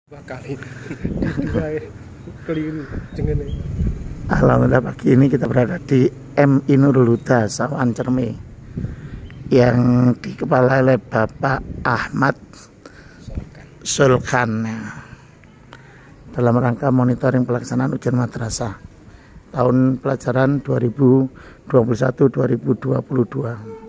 Alhamdulillah pagi ini kita berada di MI Nurul Huda Sawan Cermi yang dikepalai oleh Bapak Ahmad Sulkan dalam rangka monitoring pelaksanaan ujian madrasah tahun pelajaran 2021-2022.